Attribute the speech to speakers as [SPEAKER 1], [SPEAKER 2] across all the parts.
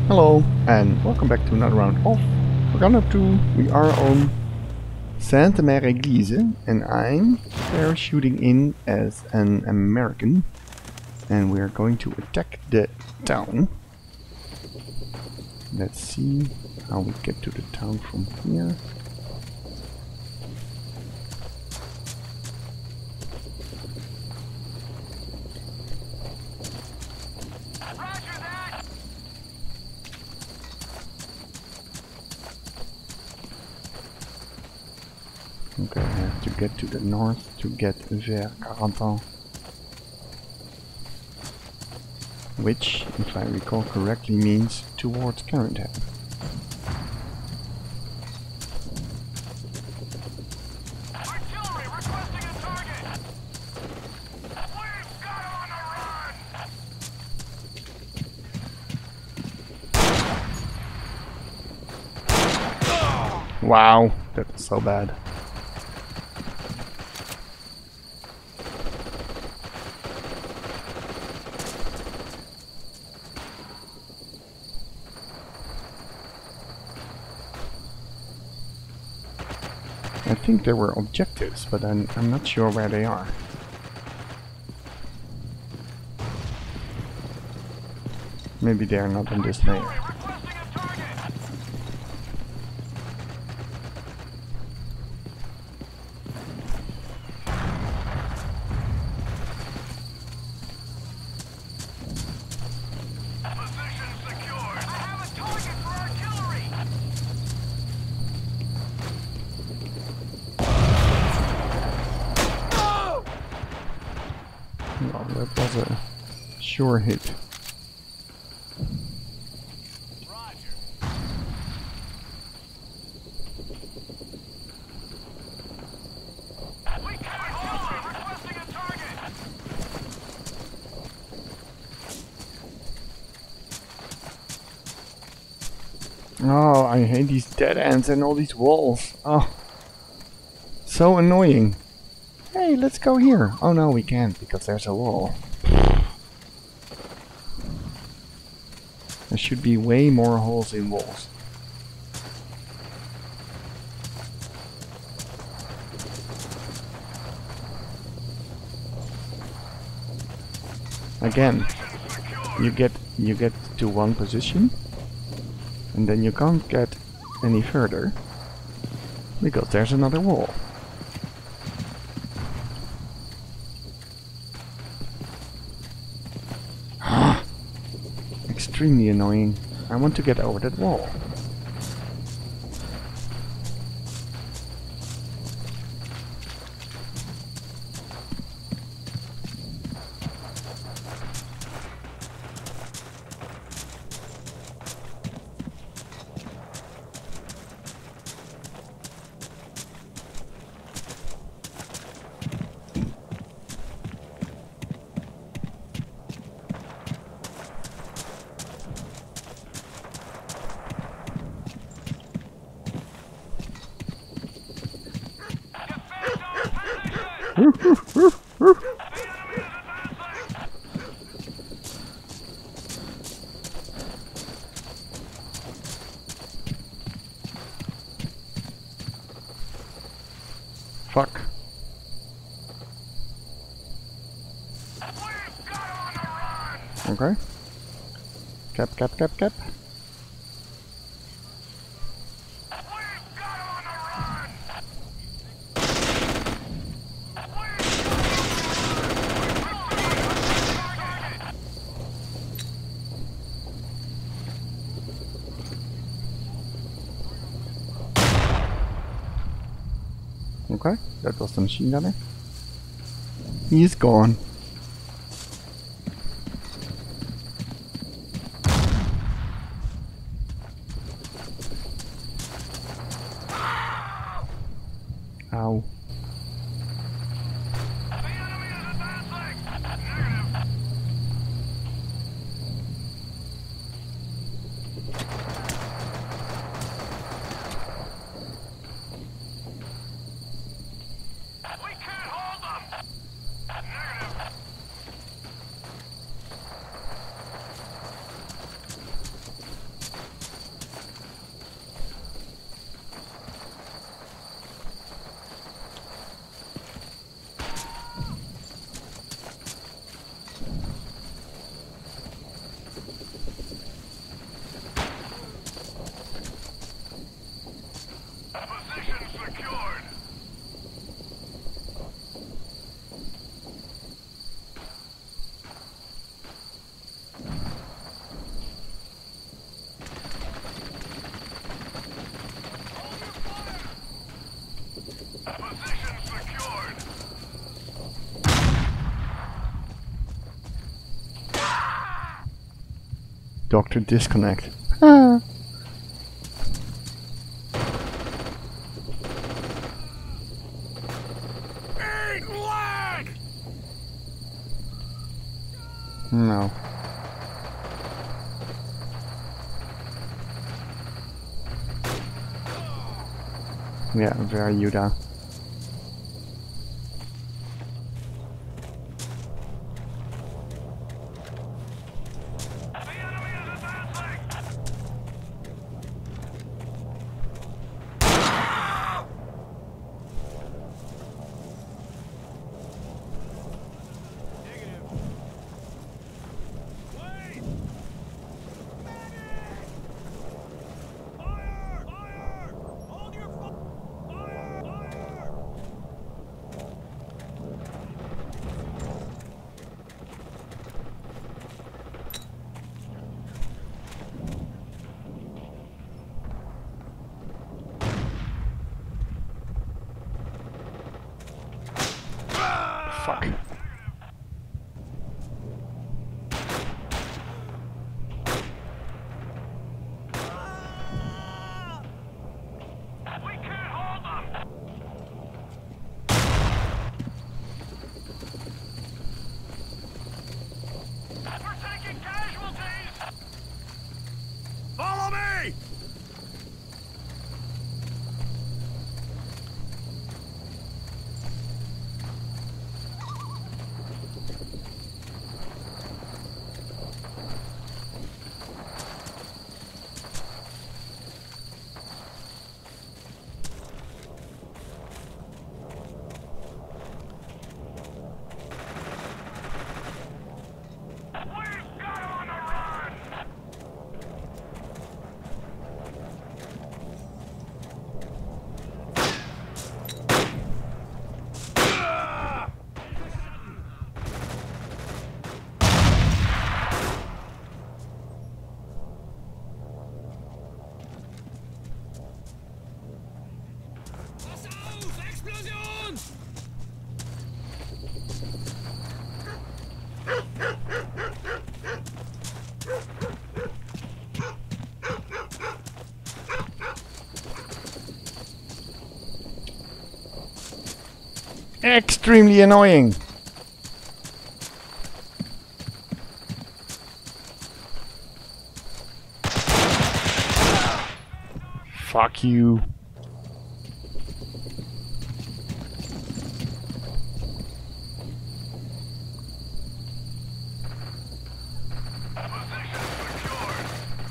[SPEAKER 1] Hello and welcome back to another round of Runner 2. We are on Sainte-Mère Eglise and I'm parachuting in as an American and we are going to attack the town. Let's see how we get to the town from here. Okay, I have to get to the north to get vers Carentan. Which, if I recall correctly, means towards Carentan.
[SPEAKER 2] Artillery requesting a target! We've got on the run!
[SPEAKER 1] Wow, that was so bad. I think there were objectives, but I'm not sure where they are. Maybe they are not in this layer.
[SPEAKER 2] Requesting a target! Position secured! I have a target for artillery!
[SPEAKER 1] Well, that was a sure hit.
[SPEAKER 2] Roger. We can't hold it! Requesting a target!
[SPEAKER 1] Oh, I hate these dead ends and all these walls. Oh, so annoying. Hey, let's go here. Oh no, we can't because there's a wall. There should be way more holes in walls. Again, you get to one position and then you can't get any further because there's another wall. Extremely annoying. I want to get over that wall. Fuck.
[SPEAKER 2] We've got on the run!
[SPEAKER 1] Okay. Cap.
[SPEAKER 2] We've got on the run!
[SPEAKER 1] Okay, that was the machine gunner. He is gone. Ow.
[SPEAKER 2] The enemy is advancing! Negative. We can't hold them! Negative.
[SPEAKER 1] Doctor disconnect. Ah.
[SPEAKER 2] Eat leg!
[SPEAKER 1] No. Yeah, very Yuda.
[SPEAKER 2] The enemy is advancing! Negative. Wait! Medic! Fire! Fire! Hold your fire! Fire!
[SPEAKER 1] Fuck.
[SPEAKER 2] We can't hold them! We're taking casualties! Follow me! We've got 'em on the run! Pass auf! Explosion!
[SPEAKER 1] Extremely annoying. Fuck you.
[SPEAKER 2] Position secured!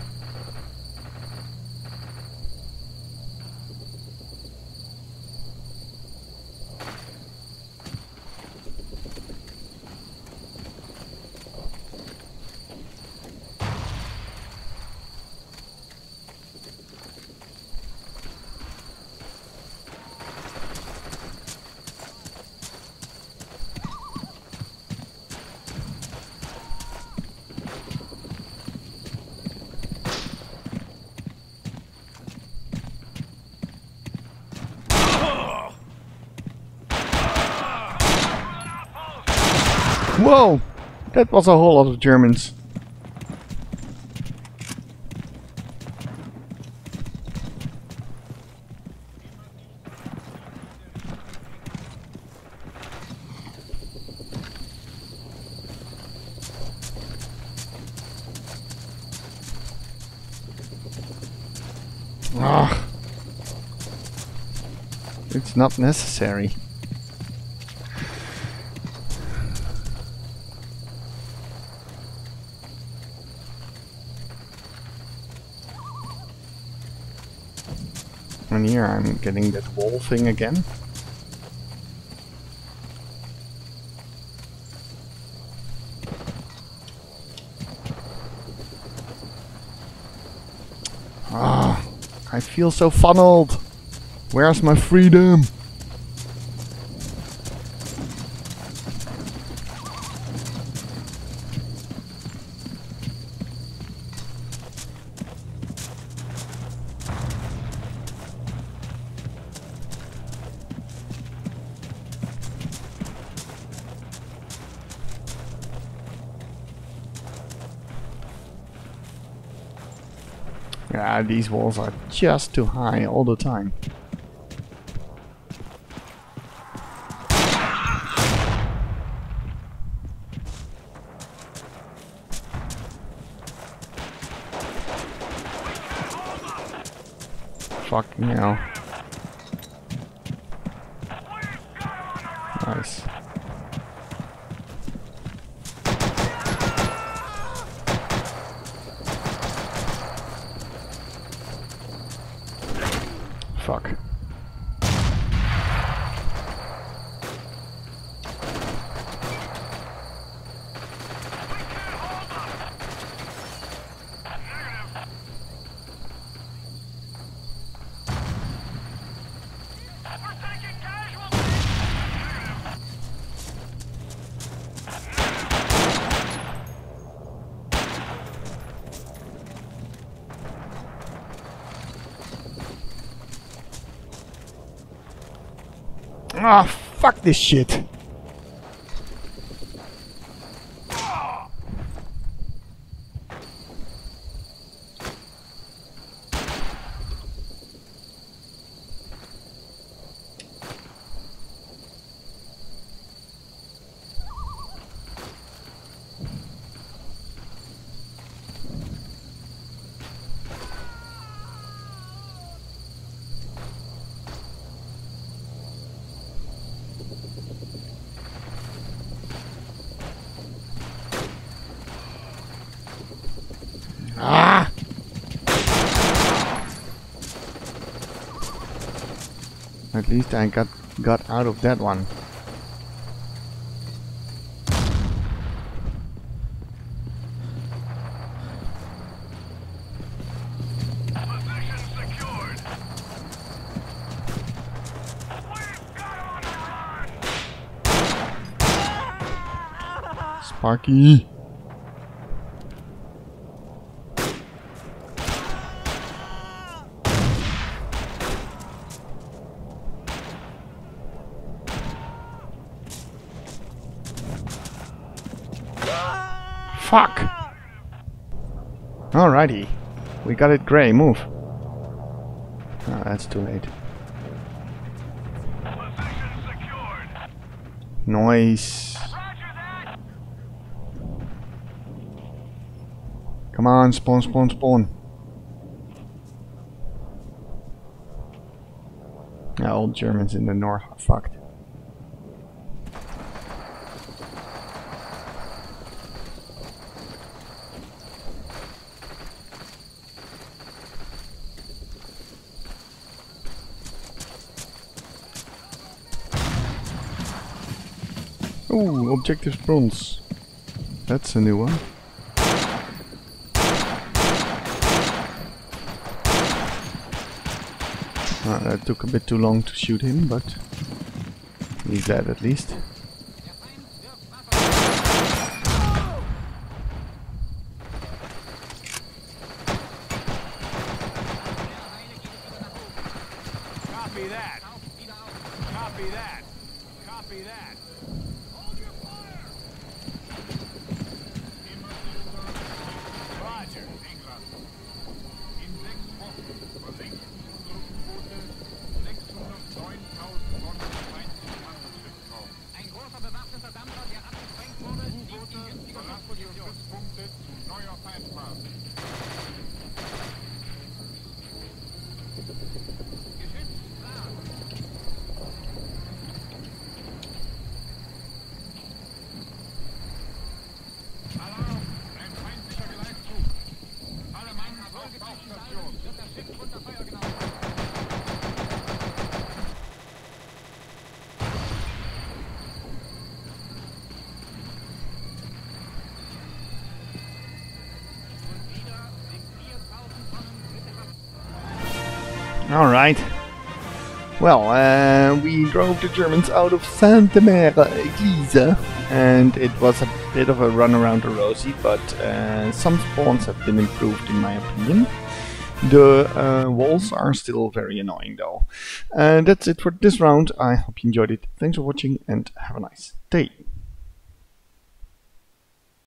[SPEAKER 1] Whoa! That was a whole lot of Germans. Ah, it's not necessary. And here I'm getting that wall thing again. Ah, I feel so funneled. Where's my freedom? Yeah, these walls are just too high all the time. Fucking hell. Nice. Fuck. Ah, fuck this shit. Ah! At least I got out of that one.
[SPEAKER 2] Position secured. We've got on the run.
[SPEAKER 1] Sparky. Fuck! Alrighty. We got it grey, move. Oh, that's too late.
[SPEAKER 2] Position secured.
[SPEAKER 1] Noise.
[SPEAKER 2] Roger that.
[SPEAKER 1] Come on, spawn, spawn, spawn. Yeah, all Germans in the north are fucked. Ooh, objective bronze. That's a new one. That took a bit too long to shoot him, but he's dead at least.
[SPEAKER 2] Copy that. Copy that. Copy that. Hold your fire. Roger.
[SPEAKER 3] In 6 Wochen versenkt unsere U-Boote 609.000 Tonnen feindlichen Handelsschiffsraum.
[SPEAKER 4] Ein großer bewaffneter Dampfer, der abgesprengt wurde, liegt in
[SPEAKER 3] U-Boote
[SPEAKER 4] günstiger
[SPEAKER 3] verlassen ihre
[SPEAKER 4] Position.
[SPEAKER 3] Stützpunkte zu neuer Feindphase.
[SPEAKER 4] Geschütz klar.
[SPEAKER 3] Alarm! Ein feindlicher Geleitzug! Alle Mann auf Tauchstation!
[SPEAKER 4] Wird das Schiff unter Feuer genommen. Und wieder sind 4.000 Tonnen Mittelhaft.
[SPEAKER 1] Alright. Well, we drove the Germans out of Santa Maria Eglise, and it was a bit of a run around the rosy, but some spawns have been improved in my opinion. The walls are still very annoying though. And that's it for this round. I hope you enjoyed it. Thanks for watching and have a nice day.